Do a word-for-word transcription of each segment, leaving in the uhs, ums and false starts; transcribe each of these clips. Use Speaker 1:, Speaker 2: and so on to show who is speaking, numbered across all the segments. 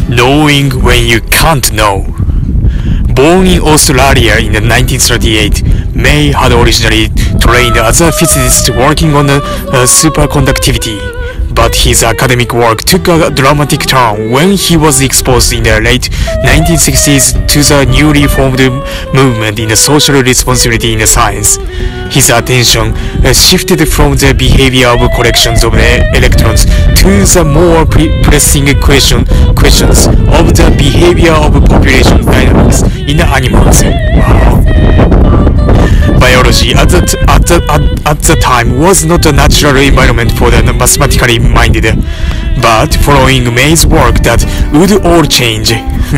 Speaker 1: Knowing when you can't know. Born in Australia in nineteen thirty-eight, May had originally trained as a physicist working on uh, superconductivity. But his academic work took a dramatic turn when he was exposed in the late nineteen sixties to the newly formed movement in social responsibility in science. His attention uh, shifted from the behavior of collections of the electrons to the more pressing question, questions of the behavior of population dynamics in animals. Wow. Biology at the, at, the, at, at the time was not a natural environment for the mathematically minded, but following May's work that would all change.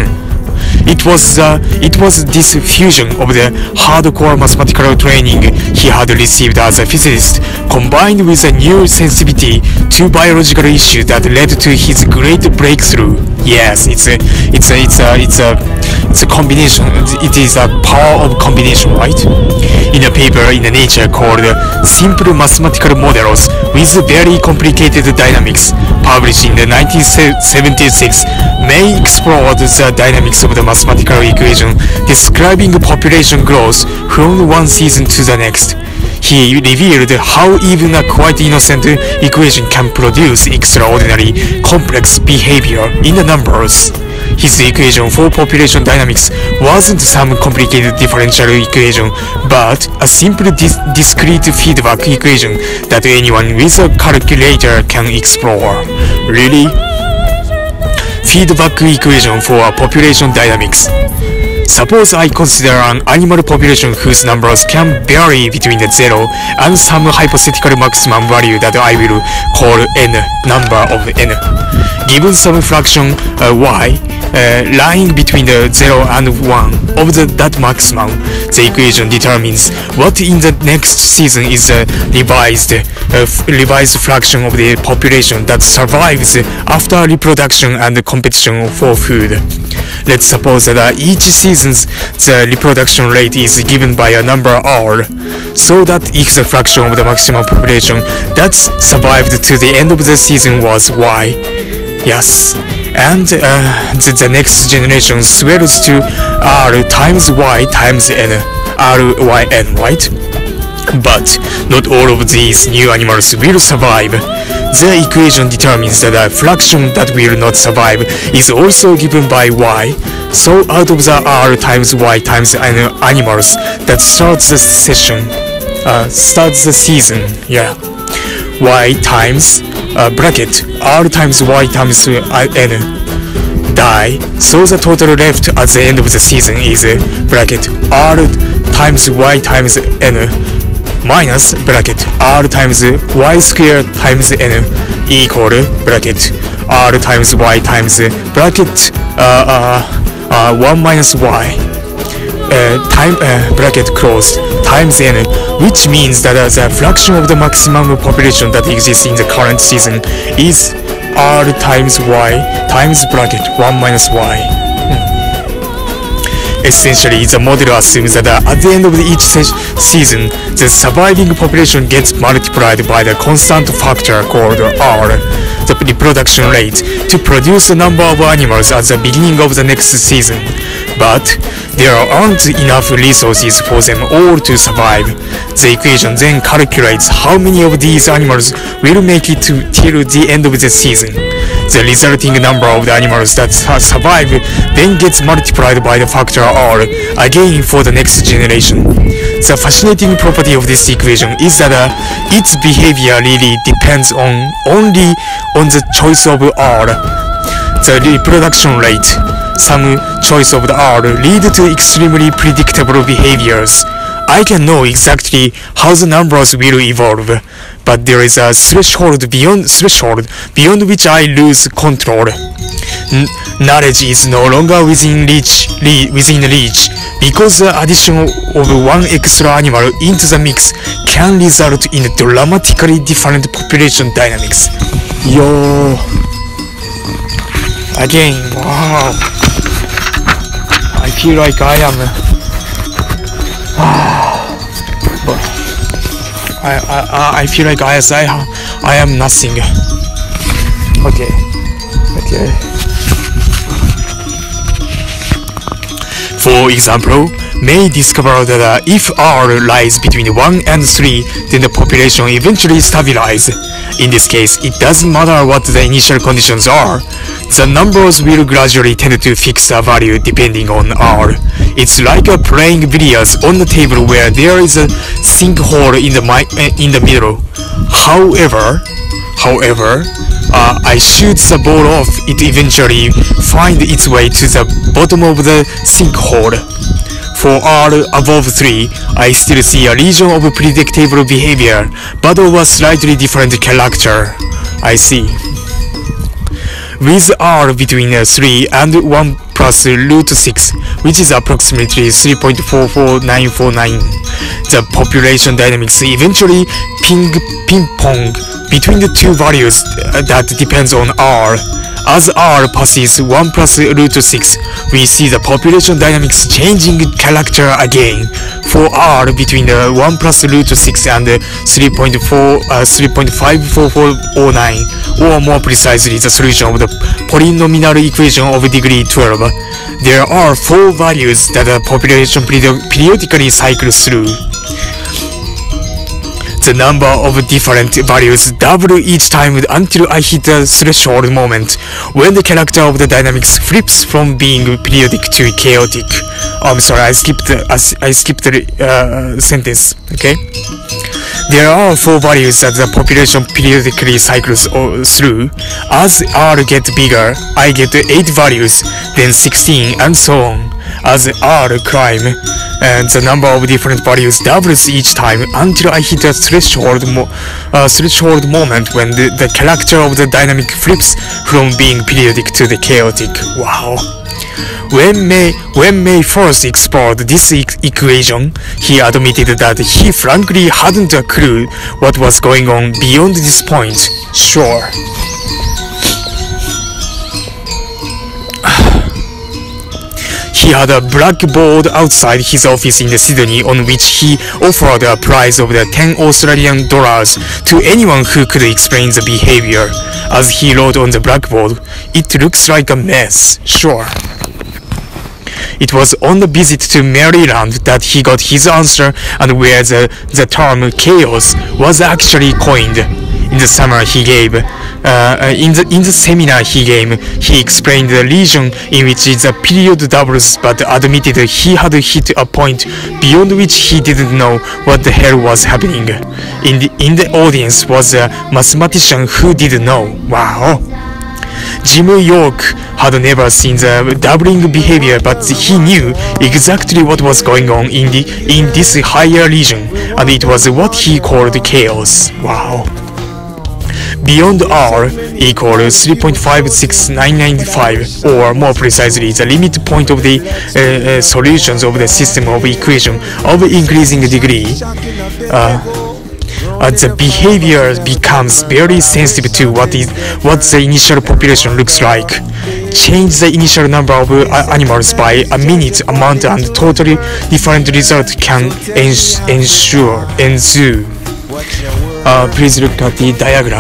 Speaker 1: It was uh, it was this fusion of the hardcore mathematical training he had received as a physicist, combined with a new sensitivity to biological issues that led to his great breakthrough. Yes, it's a it's a it's a it's a it's a combination. It is a power of combination, right? In a paper in Nature called "Simple Mathematical Models with Very Complicated Dynamics," published in the nineteen seventy-six, May explored the dynamics of the mathematical equation describing population growth from one season to the next. He revealed how even a quite innocent equation can produce extraordinary complex behavior in the numbers. His equation for population dynamics wasn't some complicated differential equation, but a simple dis discrete feedback equation that anyone with a calculator can explore. Really? Feedback equation for population dynamics. Suppose I consider an animal population whose numbers can vary between zero and some hypothetical maximum value that I will call n, number of n. Given some fraction uh, y, uh, lying between the zero and one of the, that maximum, the equation determines what in the next season is a revised, uh, revised fraction of the population that survives after reproduction and competition for food. Let's suppose that uh, each season the reproduction rate is given by a number r, so that if the fraction of the maximum population that survived to the end of the season was y, yes, and uh, the, the next generation swells to r times y times n, ryn, right? But not all of these new animals will survive. The equation determines that a fraction that will not survive is also given by y, so out of the r times y times n animals that starts the session, uh, starts the season, yeah, y times uh, bracket r times y times uh, n die, so the total left at the end of the season is uh, bracket r times y times n minus bracket r times y squared times n equal bracket r times y times bracket uh, uh, uh, one minus y uh, time uh, bracket closed times n, which means that uh, the fraction of the maximum population that exists in the current season is r times y times bracket one minus y. Essentially, the model assumes that uh, at the end of each se season, the surviving population gets multiplied by the constant factor called R, the reproduction rate, to produce the number of animals at the beginning of the next season. But there aren't enough resources for them all to survive. The equation then calculates how many of these animals will make it to till the end of the season. The resulting number of the animals that survive then gets multiplied by the factor R again for the next generation. The fascinating property of this equation is that uh, its behavior really depends on only on the choice of R. The reproduction rate, some choice of the R, lead to extremely predictable behaviors. I can know exactly how the numbers will evolve, but there is a threshold beyond threshold beyond which I lose control. N knowledge is no longer within reach, re within reach, because the addition of one extra animal into the mix can result in dramatically different population dynamics. Yo, again, wow. I feel like I am. But I, I, I feel like I, I, I am nothing. Okay, okay. For example, May discovered that uh, if R lies between one and three, then the population eventually stabilizes. In this case, it doesn't matter what the initial conditions are. The numbers will gradually tend to fix a value depending on R. It's like uh, playing billiards on the table where there is a sinkhole in the mi in the middle. However, however, uh, I shoot the ball off, it eventually finds its way to the bottom of the sinkhole. For R above three, I still see a region of predictable behavior, but of a slightly different character. I see. With R between uh, three and one plus root six, which is approximately three point four four nine four nine, the population dynamics eventually ping ping pong between the two values that depends on R. As R passes one plus root six, we see the population dynamics changing character again. For R between the one plus root six and three point four, uh, three point five four four zero nine, or more precisely the solution of the polynomial equation of degree twelve, there are four values that the population periodically cycles through. The number of different values double each time until I hit the threshold moment, when the character of the dynamics flips from being periodic to chaotic. Oh, I'm sorry, I skipped the, I skipped the uh, sentence, okay? There are four values that the population periodically cycles through. As R gets bigger, I get eight values, then sixteen, and so on. As R climb, and the number of different values doubles each time until I hit a threshold, mo uh, threshold moment when the, the character of the dynamic flips from being periodic to the chaotic. Wow. When May, when May first explored this e equation, he admitted that he frankly hadn't a clue what was going on beyond this point. Sure. He had a blackboard outside his office in Sydney on which he offered a prize of the ten Australian dollars to anyone who could explain the behavior. As he wrote on the blackboard, "It looks like a mess." Sure. It was on the visit to Maryland that he got his answer and where the, the term chaos was actually coined. In the summer he gave, uh, in the in the seminar he gave, he explained the region in which the period doubles, but admitted he had hit a point beyond which he didn't know what the hell was happening. In the in the audience was a mathematician who didn't know. Wow. Jim York had never seen the doubling behavior, but he knew exactly what was going on in the in this higher region, and it was what he called chaos. Wow. Beyond R equals three point five six nine nine five, or more precisely, the limit point of the uh, uh, solutions of the system of equation of increasing degree. Uh, Uh, the behavior becomes very sensitive to what is what the initial population looks like. Change the initial number of uh, animals by a minute amount and totally different result can ens ensure ensue. Uh, please look at the diagram.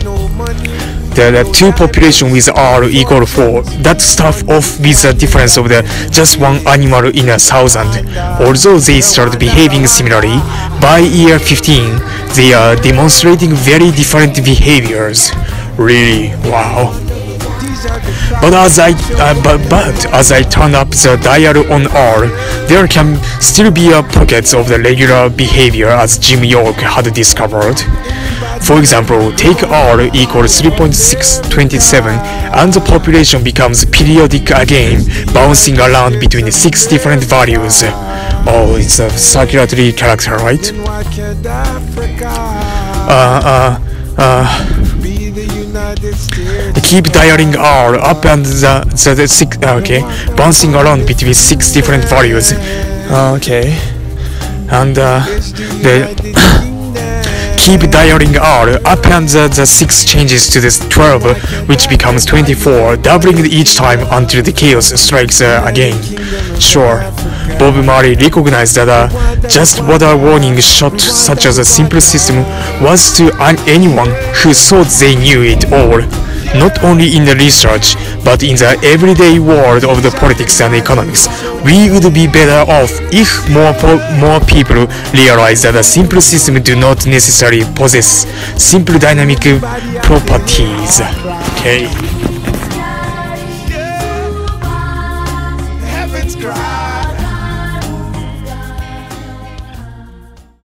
Speaker 1: The, the two population with R equal four. That start off with a difference of the just one animal in a thousand. Although they start behaving similarly, by year fifteen, they are demonstrating very different behaviors. Really, wow. But as I uh, but, but as I turn up the dial on R, there can still be a pockets of the regular behavior as Jim York had discovered. For example, take R equals three point six two seven and the population becomes periodic again, bouncing around between six different values. Oh, it's a circulatory character, right? Uh, uh, uh, keep dialing R up and the, the, the six, okay, bouncing around between six different values. Okay, and uh, the keep dialing R up and the, the six changes to this twelve, which becomes twenty-four, doubling each time until the chaos strikes uh, again. Sure, Bob Marley recognized that uh, just what a warning shot such as a simple system was to anyone who thought they knew it all, not only in the research, but in the everyday world of the politics and economics, we would be better off if more po- more people realize that a simple system do not necessarily possess simple dynamic properties. Okay.